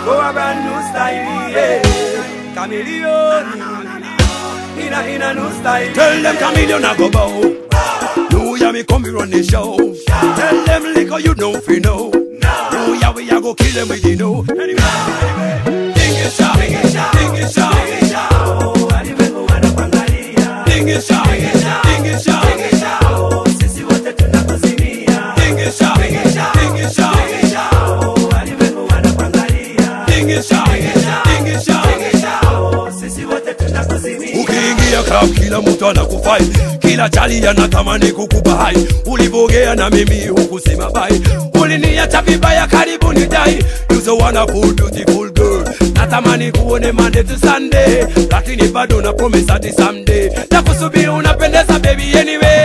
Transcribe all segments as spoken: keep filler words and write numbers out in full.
for a brand new style, yeah. Chameleon. In a, in a new style. Tell them chameleon I go bow. No, yeah, me come we run the show. Tell them liquor you know fi know. No, yeah, we a go kill them with the know. Anyway, ding it shot, ding it shot, ding it shot, ding it shot. Oh, alimengo wanapangalia. Ding it shot, ding it shot, ding it shot, ding it shot. Oh, sisi wote tunakuzimia. Ding it shot, ding it shot, ding it shot, ding it shot. Oh, alimengo wanapangalia. Ding it shot, ding it shot, ding it shot, ding it shot. Oh, sisi wote tunakuzimia. Ukiingia club kila mtu anakufai, kila chali anatamani kukupa hai. Ulivogea na mimi hukusema bye, uliniacha vibaya karibu ni dai. You so wonderful beautiful girl, natamani kuone Monday to Sunday, lakini bado na promise hadi someday. Nakusubiri unapendeza baby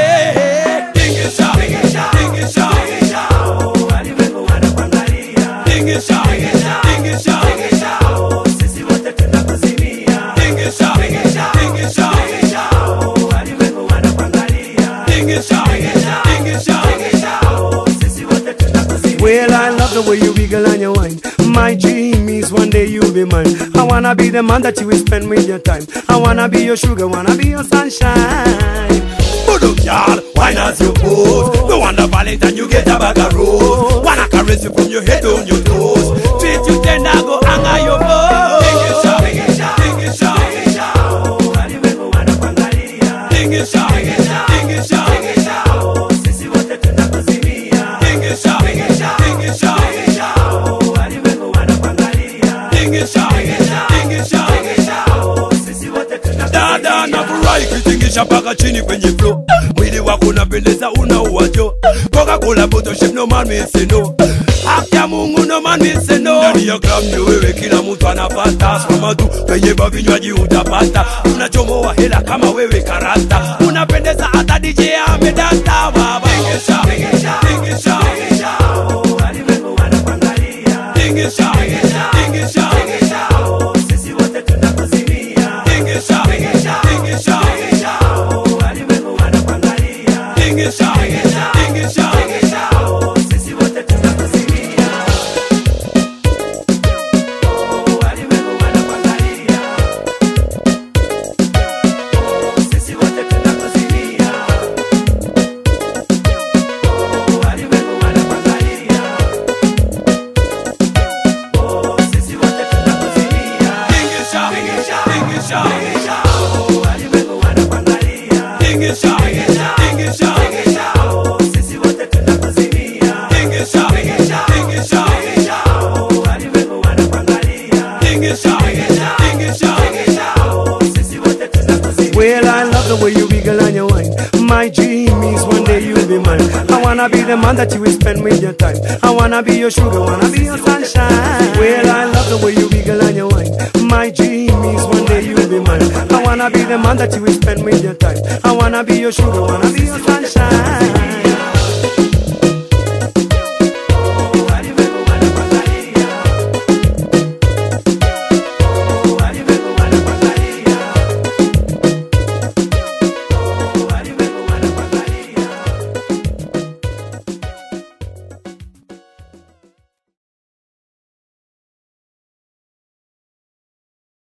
anyway. Ding it shot, ding it shot, ding it shot, ding it shot. Oh, alimengo wanapangalia. Ding it shot, ding it shot, ding it shot, ding it shot. Oh, sisi wote tunakuzimia. Ding it shot, ding it shot, ding it shot, ding it shot. Oh, alimengo wanapangalia. Ding it shot, ding it shot, ding it shot, ding it shot. Oh, sisi wote tunakuzimia. Well, I love the way you wiggle and you whine. My dream is one day you'll be mine. I wanna be the man that you will spend with your time. I wanna be your sugar, wanna be your sunshine. Budu girl, wine as you pose. No wonder Valentine you get a bag of rose. Wanna caress you from your head on your toes. Treat you tender, go hang on your bones. Ding it shot, ding it shot, ding it shot, ding it shot. Oh, alimengo wanapangalia. Ding it shot, ding it shot, ding it shot, ding it shot. Oh, sisi wote tunakuzimia. Ding it shot, ding it shot, ding it shot, ding it shot. Oh, alimengo wanapangalia. Ding it shot, ding it shot, ding it shot, ding it shot. Oh, sisi wote tunakuzimia. Dada na furahi kitingisha mpaka chini kwenye flow. Mwili wako unapendeza una uwajo. Coca-Cola bottle shape no man me say no. Haki ya Mungu no man me say no. Ndani ya club ndio wewe kila mtu anapata. Soma tu penye vinywaji utapata. Unachomoa hela kama wewe karata. Unapendeza hata D J amedata baba. Ding it shot, ding it shot, ding it shot, ding it shot. Oh, alimengo wanapangalia. Ding it shot, ding it shot, ding it shot, ding it shot. Oh, sisi wote tunakuzimia. Ding it shot, ding it shot, ding it shot, ding it shot. Oh, alimengo wanapangalia. Ding it shot, ding it shot, ding it shot, ding it shot. Oh, sisi wote tunakuzimia. Oh, alimengo wanapangalia. Oh, sisi wote tunakuzimia. Oh, alimengo wanapangalia. Oh, sisi wote tunakuzimia. Ding it shot, ding it shot, ding it shot, ding it shot. Oh, alimengo wanapangalia. Ding it shot, ding it shot, ding it shot, ding it shot. Oh, sisi wote tunakuzimia. Ding it shot, ding it shot, ding it shot, ding it shot. Oh, alimengo wanapangalia. Ding it shot, ding it shot, ding it shot, ding it shot. Oh, sisi wote tunakuzimia. Well, I love the way you wiggle and you whine. My dream is one day you'll be mine. I wanna be the man that you will spend with your time. I wanna be your sugar, wanna be your sunshine. Well, I love the way you wiggle and you whine. My dream is one day you'll be mine. I wanna be the man that you will spend with your time. I wanna be your sugar, wanna be your sunshine.